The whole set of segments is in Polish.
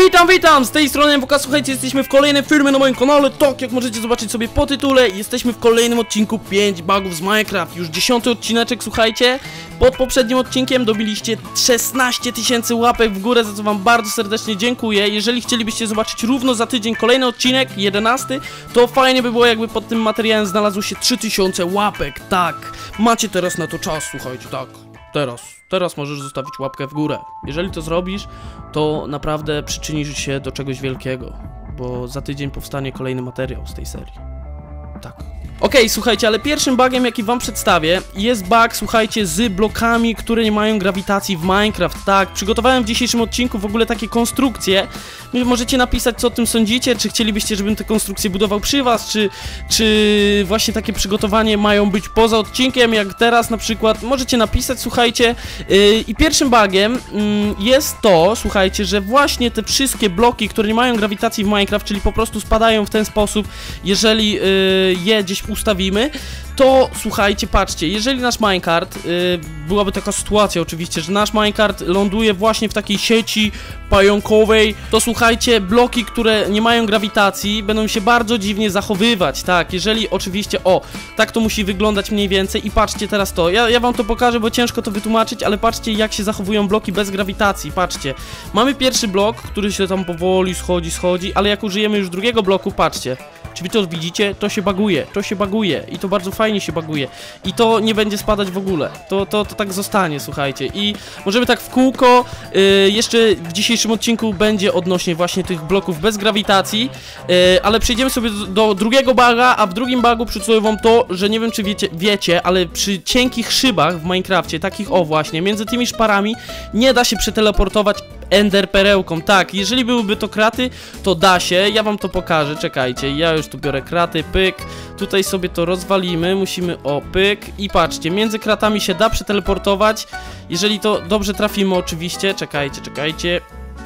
Witam! Z tej strony MWK, słuchajcie, jesteśmy w kolejnym filmie na moim kanale. Tak, jak możecie zobaczyć sobie po tytule, jesteśmy w kolejnym odcinku 5 bugów z Minecraft. Już 10. odcineczek, słuchajcie. Pod poprzednim odcinkiem dobiliście 16 000 łapek w górę, za co wam bardzo serdecznie dziękuję. Jeżeli chcielibyście zobaczyć równo za tydzień kolejny odcinek, 11, to fajnie by było, jakby pod tym materiałem znalazło się 3000 łapek. Tak, macie teraz na to czas, słuchajcie, tak. Teraz możesz zostawić łapkę w górę. Jeżeli to zrobisz, to naprawdę przyczynisz się do czegoś wielkiego, bo za tydzień powstanie kolejny materiał z tej serii. Tak. Okej, słuchajcie, ale pierwszym bugiem, jaki wam przedstawię, jest bug, słuchajcie, z blokami, które nie mają grawitacji w Minecraft. Tak, przygotowałem w dzisiejszym odcinku w ogóle takie konstrukcje. Możecie napisać, co o tym sądzicie, czy chcielibyście, żebym te konstrukcje budował przy was, czy właśnie takie przygotowanie mają być poza odcinkiem, jak teraz na przykład. Możecie napisać, słuchajcie. I pierwszym bugiem jest to, słuchajcie, że właśnie te wszystkie bloki, które nie mają grawitacji w Minecraft, czyli po prostu spadają w ten sposób, jeżeli je gdzieś ustawimy, to słuchajcie, patrzcie, jeżeli nasz minecart, byłaby taka sytuacja oczywiście, że nasz minecart ląduje właśnie w takiej sieci pająkowej, to słuchajcie, bloki, które nie mają grawitacji, będą się bardzo dziwnie zachowywać, tak, jeżeli oczywiście, tak to musi wyglądać mniej więcej i patrzcie teraz to, ja wam to pokażę, bo ciężko to wytłumaczyć, ale patrzcie, jak się zachowują bloki bez grawitacji, patrzcie, mamy pierwszy blok, który się tam powoli schodzi, ale jak użyjemy już drugiego bloku, patrzcie. Czy wy to widzicie? To się baguje i to bardzo fajnie się baguje i to nie będzie spadać w ogóle, to tak zostanie, słuchajcie, i możemy tak w kółko, jeszcze w dzisiejszym odcinku będzie odnośnie właśnie tych bloków bez grawitacji, ale przejdziemy sobie do drugiego buga, a w drugim bugu przedstawię wam to, że nie wiem czy wiecie, ale przy cienkich szybach w Minecrafcie, takich właśnie, między tymi szparami nie da się przeteleportować Ender perełką. Tak, jeżeli byłyby to kraty, to da się, ja wam to pokażę, czekajcie, ja już tu biorę kraty, pyk, tutaj sobie to rozwalimy, musimy, pyk i patrzcie, między kratami się da przeteleportować, jeżeli to dobrze trafimy oczywiście, czekajcie,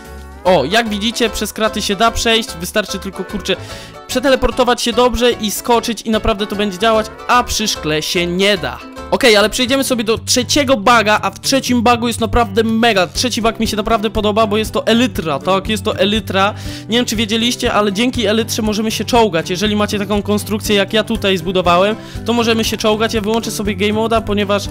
jak widzicie, przez kraty się da przejść, wystarczy tylko, kurczę, przeteleportować się dobrze i skoczyć i naprawdę to będzie działać, a przy szkle się nie da. Okej, ale przejdziemy sobie do trzeciego buga, a w trzecim bugu jest naprawdę mega. Trzeci bug mi się naprawdę podoba, bo jest to elytra, tak? Jest to elytra. Nie wiem, czy wiedzieliście, ale dzięki elytrze możemy się czołgać. Jeżeli macie taką konstrukcję, jak ja tutaj zbudowałem, to możemy się czołgać. Ja wyłączę sobie game moda, ponieważ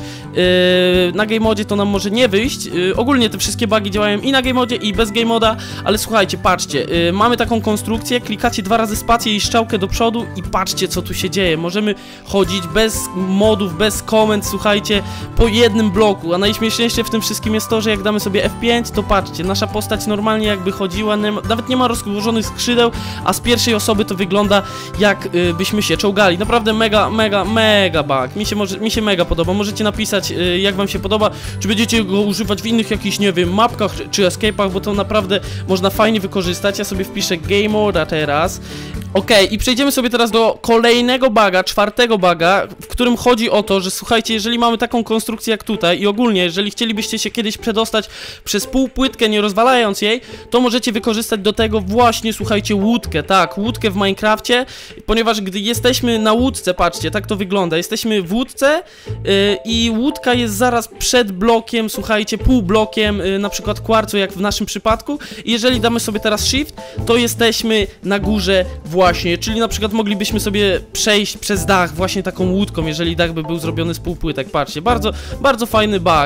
na game modzie to nam może nie wyjść. Ogólnie te wszystkie bugi działają i na game modzie, i bez game moda, ale słuchajcie, patrzcie, mamy taką konstrukcję, klikacie 2 razy spację i strzałkę do przodu i patrzcie, co tu się dzieje. Możemy chodzić bez modów, bez komend, słuchajcie, po jednym bloku, a najśmieszniejsze w tym wszystkim jest to, że jak damy sobie F5, to patrzcie, nasza postać normalnie jakby chodziła, nawet nie ma rozłożonych skrzydeł, a z pierwszej osoby to wygląda jak byśmy się czołgali. Naprawdę mega bug. Mi się mega podoba. Możecie napisać, jak wam się podoba, czy będziecie go używać w innych jakichś, nie wiem, mapkach czy escape'ach, bo to naprawdę można fajnie wykorzystać. Ja sobie wpiszę game moda teraz. Okej, i przejdziemy sobie teraz do kolejnego buga, czwartego buga, w którym chodzi o to, że słuchajcie, jeżeli mamy taką konstrukcję jak tutaj i ogólnie, jeżeli chcielibyście się kiedyś przedostać przez półpłytkę, nie rozwalając jej, to możecie wykorzystać do tego właśnie, słuchajcie, łódkę, tak, łódkę w Minecrafcie, ponieważ gdy jesteśmy na łódce, patrzcie, tak to wygląda, jesteśmy w łódce i łódka jest zaraz przed blokiem, słuchajcie, półblokiem, na przykład kwarcu, jak w naszym przypadku, i jeżeli damy sobie teraz shift, to jesteśmy na górze właśnie, czyli na przykład moglibyśmy sobie przejść przez dach właśnie taką łódką, jeżeli dach by był zrobiony z półpłytek, patrzcie, bardzo fajny bug,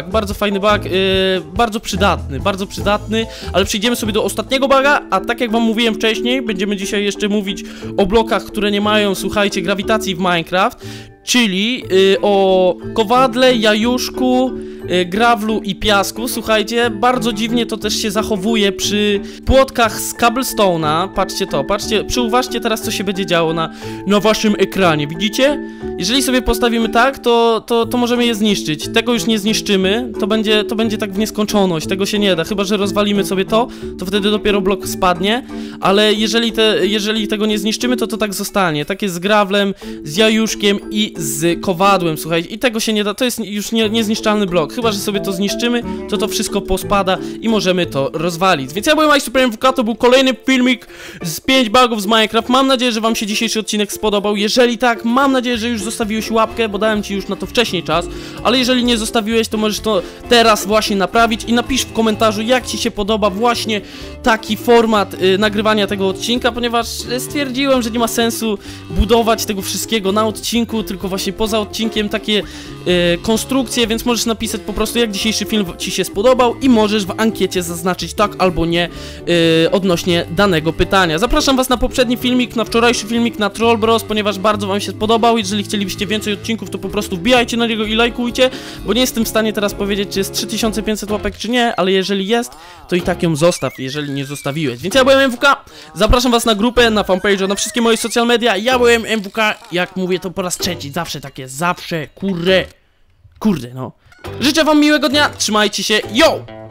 bardzo przydatny, ale przejdziemy sobie do ostatniego buga, a tak jak wam mówiłem wcześniej, będziemy dzisiaj jeszcze mówić o blokach, które nie mają, słuchajcie, grawitacji w Minecraft, czyli o kowadle, jajuszku, grawlu i piasku. Słuchajcie, bardzo dziwnie to też się zachowuje przy płotkach z cobblestone'a. Patrzcie to, patrzcie, przyuważcie teraz, co się będzie działo na waszym ekranie, widzicie? Jeżeli sobie postawimy tak, to możemy je zniszczyć. Tego już nie zniszczymy, to będzie tak w nieskończoność, tego się nie da, chyba że rozwalimy sobie to wtedy dopiero blok spadnie, ale jeżeli tego nie zniszczymy, to tak zostanie, takie z grawlem, z jajuszkiem i z kowadłem, słuchajcie, i tego się nie da, to jest już niezniszczalny blok. chyba że sobie to zniszczymy, to wszystko pospada i możemy to rozwalić. Więc ja byłem iSuperMWK, to był kolejny filmik z 5 bugów z Minecraft. Mam nadzieję, że wam się dzisiejszy odcinek spodobał. Jeżeli tak, mam nadzieję, że już zostawiłeś łapkę, bo dałem ci już na to wcześniej czas. Ale jeżeli nie zostawiłeś, to możesz to teraz właśnie naprawić i napisz w komentarzu, jak ci się podoba właśnie taki format nagrywania tego odcinka, ponieważ stwierdziłem, że nie ma sensu budować tego wszystkiego na odcinku, tylko właśnie poza odcinkiem takie konstrukcje, więc możesz napisać po prostu, jak dzisiejszy film ci się spodobał i możesz w ankiecie zaznaczyć tak albo nie odnośnie danego pytania. Zapraszam was na poprzedni filmik, na wczorajszy filmik na Troll Bros, ponieważ bardzo wam się spodobał. Jeżeli chcielibyście więcej odcinków, to po prostu wbijajcie na niego i lajkujcie, bo nie jestem w stanie teraz powiedzieć, czy jest 3500 łapek, czy nie, ale jeżeli jest, to i tak ją zostaw, jeżeli nie zostawiłeś. Więc ja byłem MWK, zapraszam was na grupę, na fanpage'a, na wszystkie moje social media. Ja byłem MWK, jak mówię to po raz trzeci, zawsze tak jest, zawsze, kurde, no. Życzę wam miłego dnia, trzymajcie się, yo!